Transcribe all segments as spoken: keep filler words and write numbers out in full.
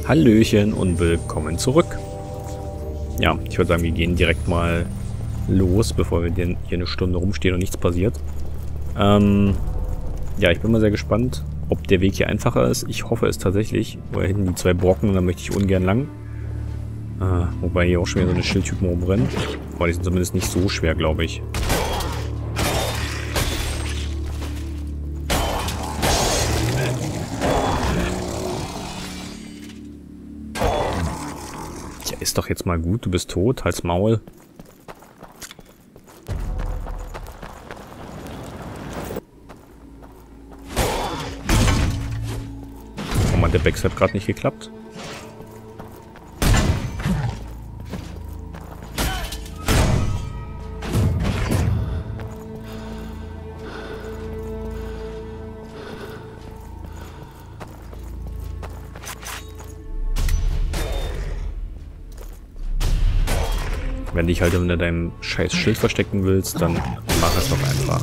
Hallöchen und willkommen zurück. Ja, ich würde sagen, wir gehen direkt mal los, bevor wir hier eine Stunde rumstehen und nichts passiert. Ähm, ja, ich bin mal sehr gespannt, ob der Weg hier einfacher ist. Ich hoffe es tatsächlich. Weil hinten die zwei Brocken und da möchte ich ungern lang. Äh, wobei hier auch schon wieder so eine Schildtypen rumrennen. Aber die sind zumindest nicht so schwer, glaube ich. Tja, ist doch jetzt mal gut. Du bist tot. Halt's Maul. Oh Mann, der Backstab hat gerade nicht geklappt. Wenn dich halt unter deinem scheiß Schild verstecken willst, dann mach es doch einfach.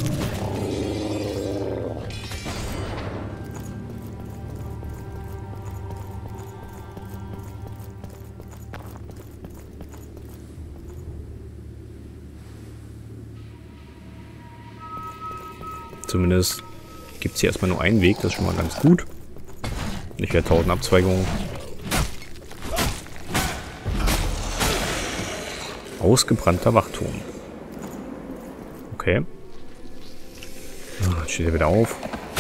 Zumindest gibt es hier erstmal nur einen Weg, das ist schon mal ganz gut. Nicht wieder tausend Abzweigungen. Ausgebrannter Wachturm. Okay. Jetzt steht er wieder auf.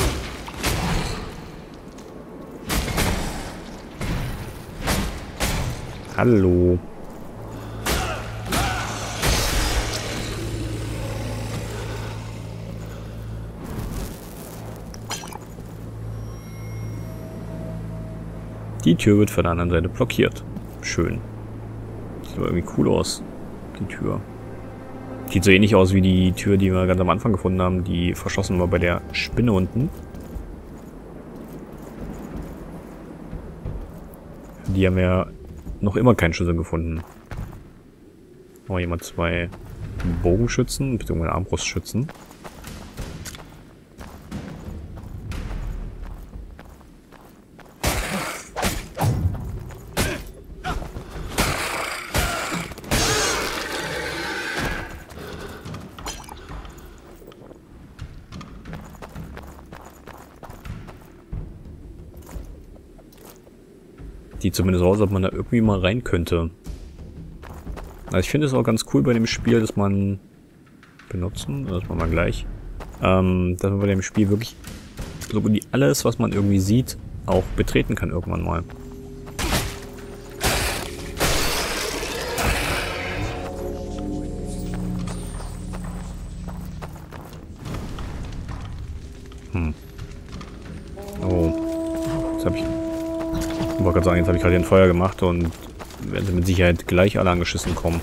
Hallo. Die Tür wird von der anderen Seite blockiert. Schön. Sieht aber irgendwie cool aus. Die Tür. Sieht so ähnlich aus wie die Tür, die wir ganz am Anfang gefunden haben, die verschlossen war bei der Spinne unten. Die haben wir noch immer keinen Schlüssel gefunden. Oh, hier mal zwei Bogenschützen, beziehungsweise Armbrustschützen. Die zumindest aus, ob man da irgendwie mal rein könnte. Also ich finde es auch ganz cool bei dem Spiel, dass man benutzen, das machen wir gleich, ähm, dass man bei dem Spiel wirklich so gut wie alles, was man irgendwie sieht, auch betreten kann irgendwann mal. Hm. Oh. Jetzt habe ich Ich wollte gerade sagen, jetzt habe ich gerade ein Feuer gemacht und werden sie mit Sicherheit gleich alle angeschissen kommen.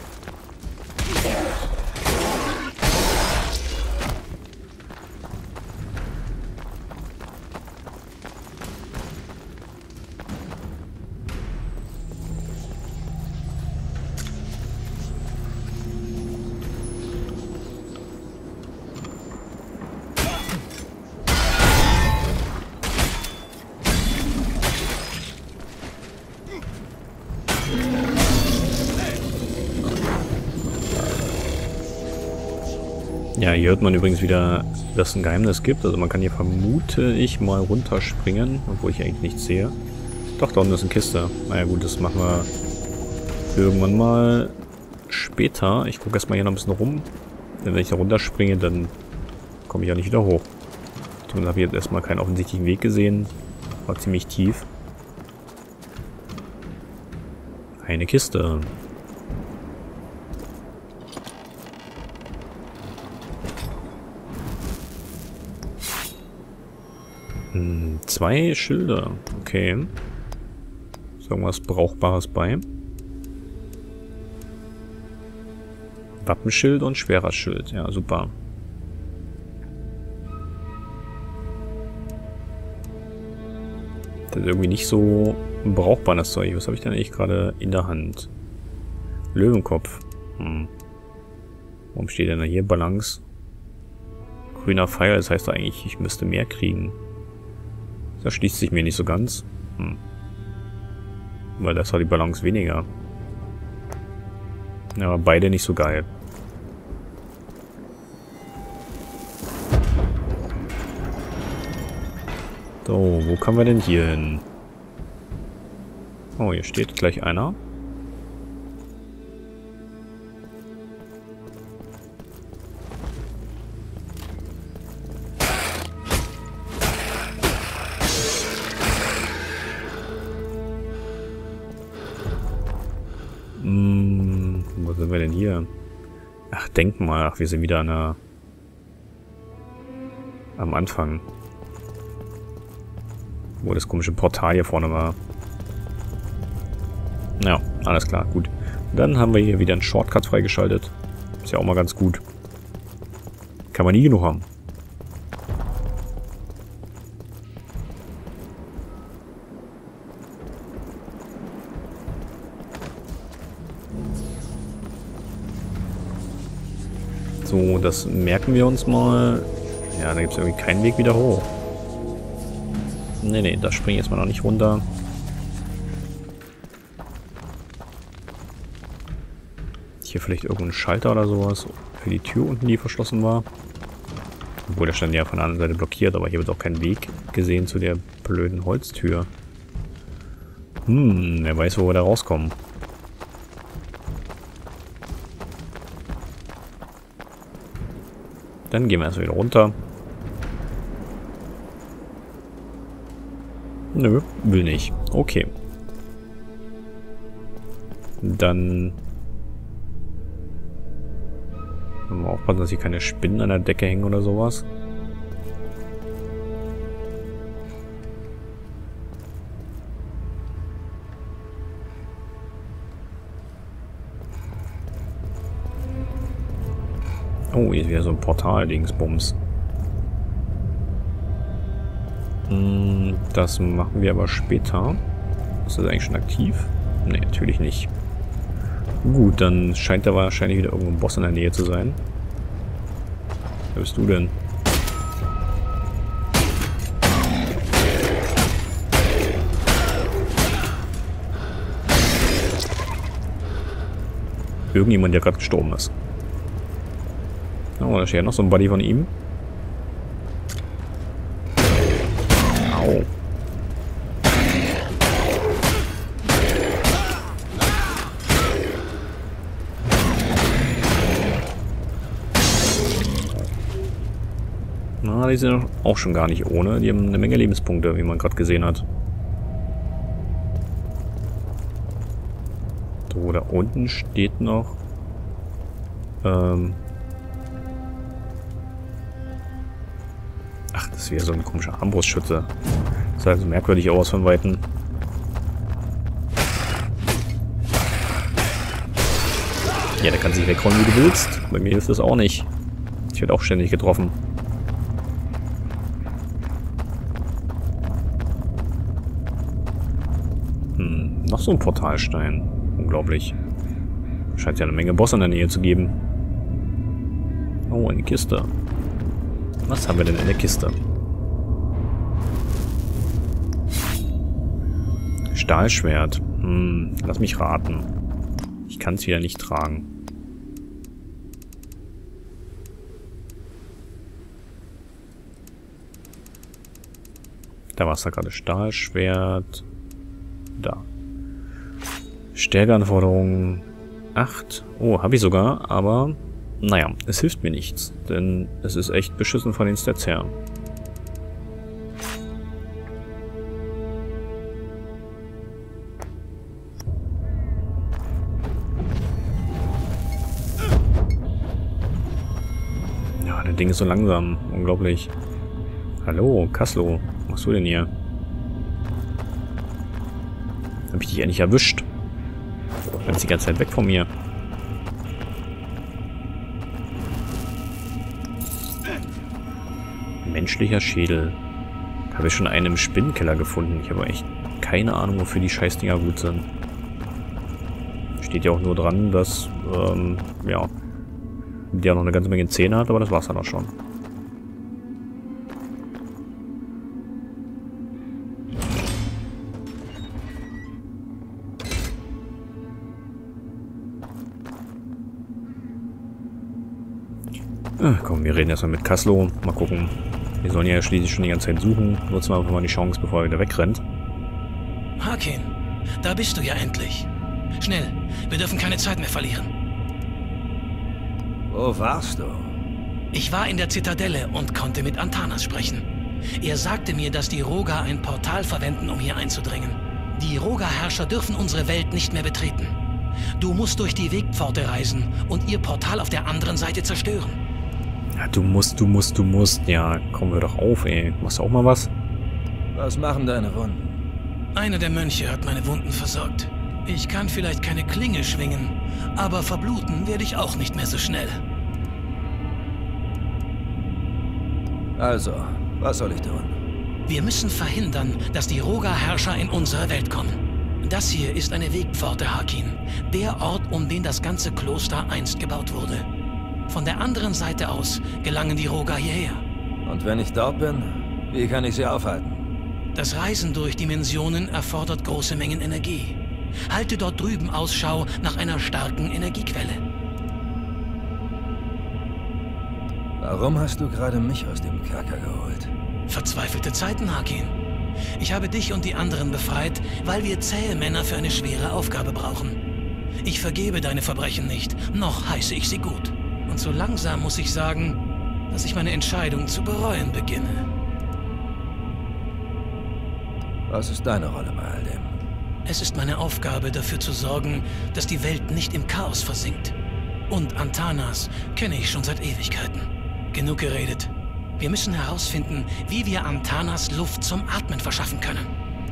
Ja, hier hört man übrigens wieder, dass es ein Geheimnis gibt. Also man kann hier, vermute ich, mal runterspringen, obwohl ich eigentlich nichts sehe. Doch, da unten ist eine Kiste. Naja gut, das machen wir irgendwann mal später. Ich gucke erstmal hier noch ein bisschen rum. Denn wenn ich da runterspringe, dann komme ich ja nicht wieder hoch. Zumindest habe ich jetzt erstmal keinen offensichtlichen Weg gesehen. War ziemlich tief. Eine Kiste. Zwei Schilder. Okay. Ist irgendwas Brauchbares bei? Wappenschild und schwerer Schild. Ja, super. Das ist irgendwie nicht so brauchbar, das Zeug. Was habe ich denn eigentlich gerade in der Hand? Löwenkopf. Hm. Warum steht denn da hier Balance? Grüner Pfeil, das heißt doch eigentlich, ich müsste mehr kriegen. Das schließt sich mir nicht so ganz. Hm. Weil das hat die Balance weniger. Ja, aber beide nicht so geil. So, wo kommen wir denn hier hin? Oh, hier steht gleich einer. Hm, wo sind wir denn hier? Ach, denk mal, ach, wir sind wieder an der, am Anfang. Wo das komische Portal hier vorne war. Ja, alles klar, gut. Dann haben wir hier wieder einen Shortcut freigeschaltet. Ist ja auch mal ganz gut. Kann man nie genug haben. So, das merken wir uns mal. Ja, da gibt es irgendwie keinen Weg wieder hoch. Nee, nee, da springe ich jetzt mal noch nicht runter. Hier vielleicht irgendein Schalter oder sowas für die Tür unten, die verschlossen war. Obwohl, der stand ja von der anderen Seite blockiert, aber hier wird auch kein Weg gesehen zu der blöden Holztür. Hm, wer weiß, wo wir da rauskommen. Dann gehen wir erst wieder runter. Nö, will nicht. Okay. Dann müssen wir aufpassen, dass hier keine Spinnen an der Decke hängen oder sowas. Oh, hier ist wieder so ein Portal-Dingsbums. Das machen wir aber später. Ist das eigentlich schon aktiv? Ne, natürlich nicht. Gut, dann scheint da wahrscheinlich wieder irgendwo ein Boss in der Nähe zu sein. Wer bist du denn? Irgendjemand, der gerade gestorben ist. Oh, da steht ja noch so ein Buddy von ihm. Au. Na, die sind auch schon gar nicht ohne. Die haben eine Menge Lebenspunkte, wie man gerade gesehen hat. So, da unten steht noch ähm ach, das ist wieder so ein komischer Armbrustschütze. Das sah so merkwürdig aus von Weitem. Ja, der kann sich wegräumen, wie du willst. Bei mir ist das auch nicht. Ich werde auch ständig getroffen. Hm, noch so ein Portalstein. Unglaublich. Scheint ja eine Menge Boss in der Nähe zu geben. Oh, eine Kiste. Was haben wir denn in der Kiste? Stahlschwert. Hm, lass mich raten. Ich kann es wieder nicht tragen. Da war es da gerade. Stahlschwert. Da. Stärkeanforderungen acht. Oh, habe ich sogar, aber naja, es hilft mir nichts, denn es ist echt beschissen von den Stats her. Ja, das Ding ist so langsam. Unglaublich. Hallo, Kaslo. Was machst du denn hier? Hab ich dich endlich erwischt? Du bist die ganze Zeit weg von mir. Menschlicher Schädel. Habe ich schon einen im Spinnenkeller gefunden. Ich habe echt keine Ahnung, wofür die Scheißdinger gut sind. Steht ja auch nur dran, dass, ähm, ja, der noch eine ganze Menge Zähne hat, aber das war's dann auch schon. Ah, komm, wir reden erstmal mit Kaslo. Mal gucken. Wir sollen ja schließlich schon die ganze Zeit suchen. Nutzen wir einfach mal die Chance, bevor er wieder wegrennt. Harkin, da bist du ja endlich. Schnell, wir dürfen keine Zeit mehr verlieren. Wo warst du? Ich war in der Zitadelle und konnte mit Antanas sprechen. Er sagte mir, dass die Roga ein Portal verwenden, um hier einzudringen. Die Roga-Herrscher dürfen unsere Welt nicht mehr betreten. Du musst durch die Wegpforte reisen und ihr Portal auf der anderen Seite zerstören. Ja, du musst, du musst, du musst. Ja, komm, hör doch auf, ey. Machst du auch mal was? Was machen deine Wunden? Einer der Mönche hat meine Wunden versorgt. Ich kann vielleicht keine Klinge schwingen, aber verbluten werde ich auch nicht mehr so schnell. Also, was soll ich tun? Wir müssen verhindern, dass die Roga-Herrscher in unsere Welt kommen. Das hier ist eine Wegpforte, Harkin. Der Ort, um den das ganze Kloster einst gebaut wurde. Von der anderen Seite aus gelangen die Roga hierher. Und wenn ich dort bin, wie kann ich sie aufhalten? Das Reisen durch Dimensionen erfordert große Mengen Energie. Halte dort drüben Ausschau nach einer starken Energiequelle. Warum hast du gerade mich aus dem Kerker geholt? Verzweifelte Zeiten, Harkin. Ich habe dich und die anderen befreit, weil wir zähe Männer für eine schwere Aufgabe brauchen. Ich vergebe deine Verbrechen nicht, noch heiße ich sie gut. Und so langsam muss ich sagen, dass ich meine Entscheidung zu bereuen beginne. Was ist deine Rolle bei all dem? Es ist meine Aufgabe, dafür zu sorgen, dass die Welt nicht im Chaos versinkt. Und Antanas kenne ich schon seit Ewigkeiten. Genug geredet. Wir müssen herausfinden, wie wir Antanas Luft zum Atmen verschaffen können.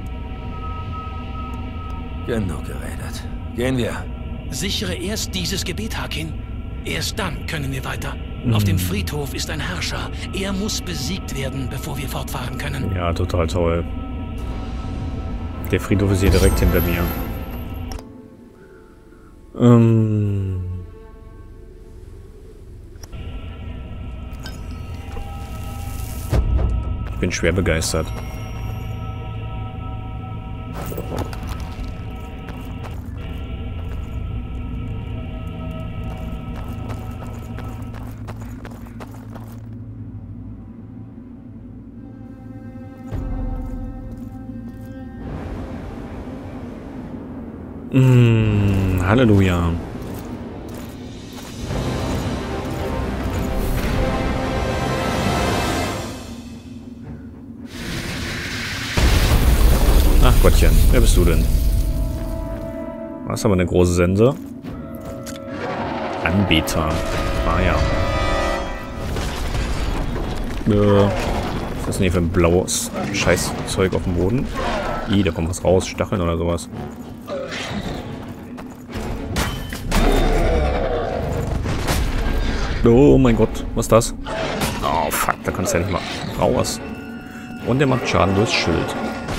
Genug geredet. Gehen wir. Sichere erst dieses Gebiet, Harkin. Erst dann können wir weiter. Mhm. Auf dem Friedhof ist ein Herrscher. Er muss besiegt werden, bevor wir fortfahren können. Ja, total toll. Der Friedhof ist hier direkt hinter mir. Ähm... Ich bin schwer begeistert. Mmh, Halleluja. Ach Gottchen, wer bist du denn? Was aber eine große Sense? Anbeter. Ah ja. Äh, was ist das denn hier für ein blaues Scheißzeug auf dem Boden? Ih, da kommt was raus. Stacheln oder sowas. Oh mein Gott, was ist das? Oh fuck, da kannst du ja nicht mal raus. Und der macht Schaden durchs Schild.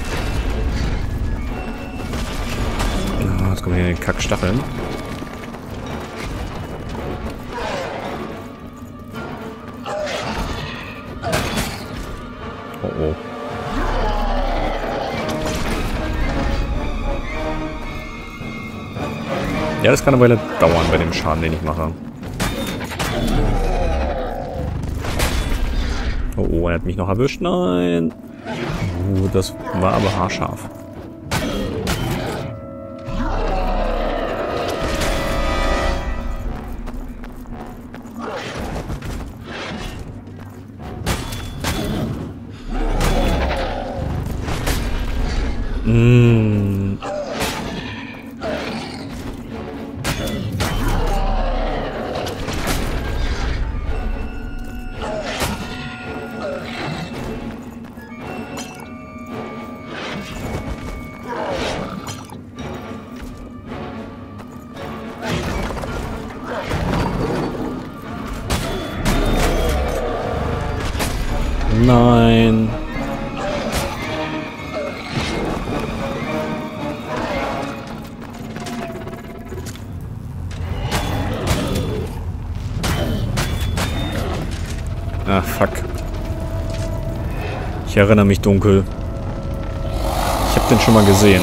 Oh, jetzt kommen hier die Kackstacheln. Oh oh. Ja, das kann eine Weile dauern bei dem Schaden, den ich mache. Oh, oh, er hat mich noch erwischt. Nein. Uh, das war aber haarscharf. Mmh. Nein. Ah, fuck. Ich erinnere mich dunkel. Ich habe den schon mal gesehen.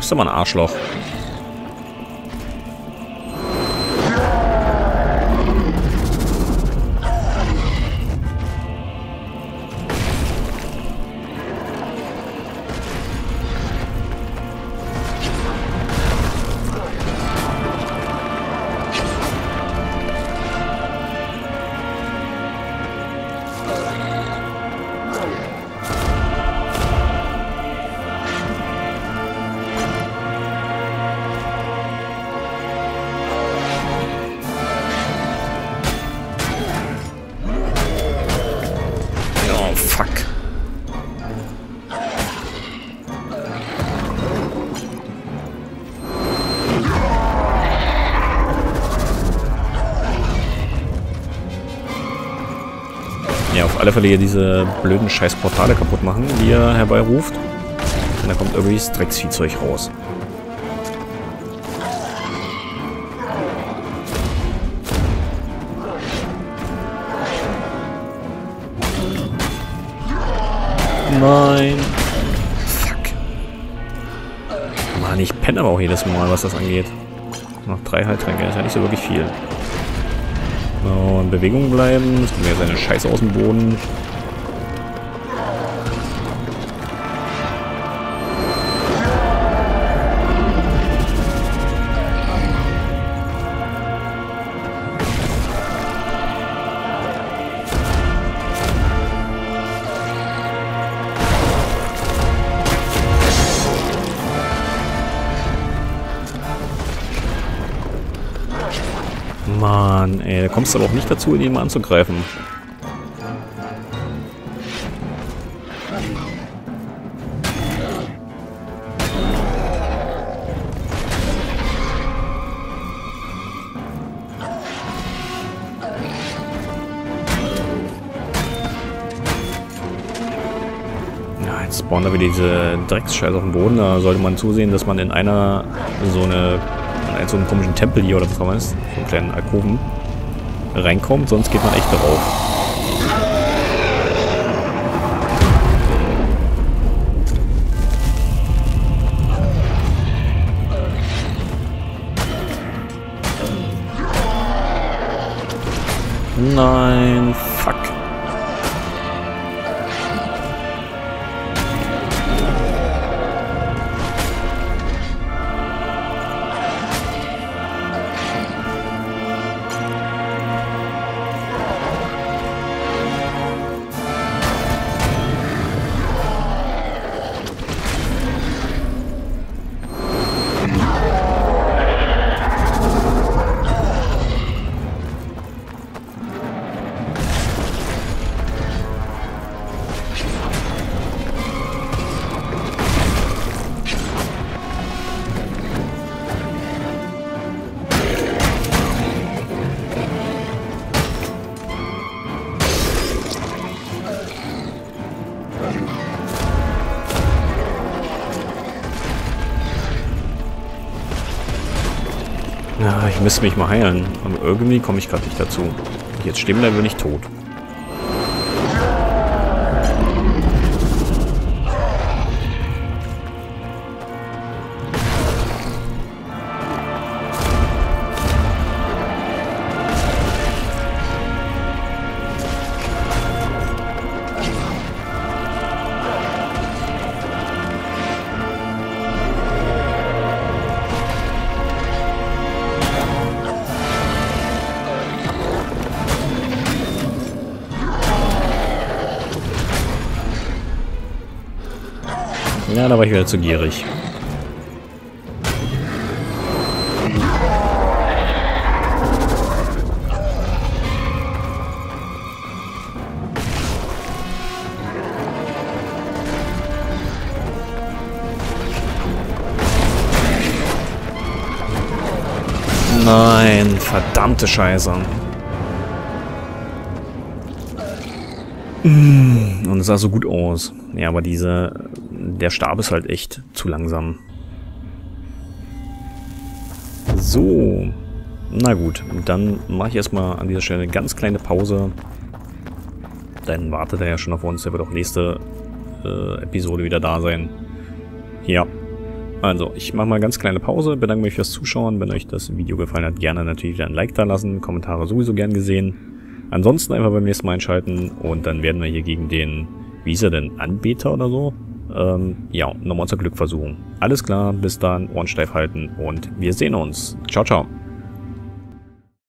bist aber ein Arschloch. Ja, auf alle Fälle hier diese blöden scheiß Portale kaputt machen, die er herbeiruft. Und da kommt irgendwie das Drecksviehzeug raus. Nein. Fuck. Mann, ich penne aber auch jedes Mal, was das angeht. Noch drei Heiltränke, ist ja nicht so wirklich viel. So, in Bewegung bleiben. Jetzt kommt ja seine Scheiße aus dem Boden. Mann, ey, da kommst du aber auch nicht dazu, ihn mal anzugreifen. Ja, jetzt spawnen da wieder diese Drecksscheiße auf dem Boden. Da sollte man zusehen, dass man in einer so eine in so einen komischen Tempel hier oder was auch immer ist, so einen kleinen Alkoven, reinkommt, sonst geht man echt darauf. Nein, fuck. Ja, ich müsste mich mal heilen, aber irgendwie komme ich gerade nicht dazu. Wenn ich jetzt stehen bleibe, bin ich tot. Ja, da war ich wieder zu gierig. Nein, verdammte Scheiße. Und es sah so gut aus. Ja, aber diese... Der Stab ist halt echt zu langsam. So. Na gut, dann mache ich erstmal an dieser Stelle eine ganz kleine Pause. Dann wartet er ja schon auf uns. Der wird auch nächste äh, Episode wieder da sein. Ja. Also, ich mache mal eine ganz kleine Pause, bedanke mich fürs Zuschauen. Wenn euch das Video gefallen hat, gerne natürlich wieder ein Like da lassen, Kommentare sowieso gern gesehen. Ansonsten einfach beim nächsten Mal einschalten und dann werden wir hier gegen den, wie ist er denn, Anbeter oder so? Ähm, ja, nochmal unser Glück versuchen. Alles klar, bis dann, Ohren steif halten und wir sehen uns. Ciao, ciao.